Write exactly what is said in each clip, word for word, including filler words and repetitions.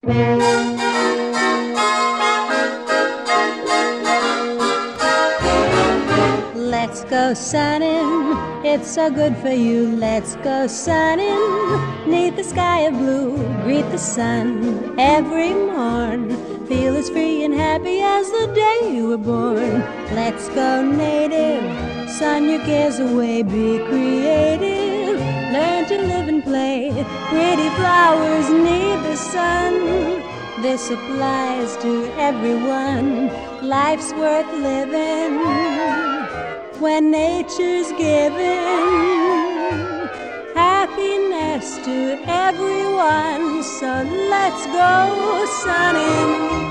Let's go sunning, it's so good for you. Let's go sunning, neath the sky of blue. Greet the sun every morn. Feel as free and happy as the day you were born. Let's go native, sun your cares away. Be creative, learn to live and play. Pretty flowers need the sun. This applies to everyone. Life's worth living when nature's giving happiness to everyone. So let's go sunning.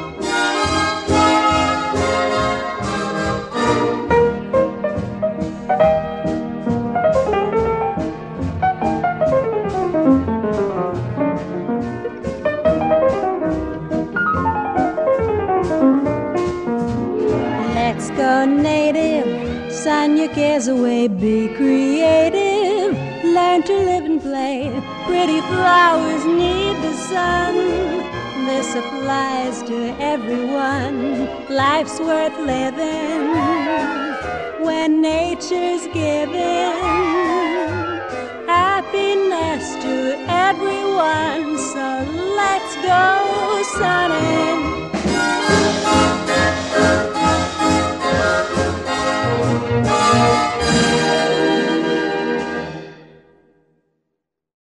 Let's go native, sun your cares away. Be creative, learn to live and play. Pretty flowers need the sun. This applies to everyone. Life's worth living when nature's giving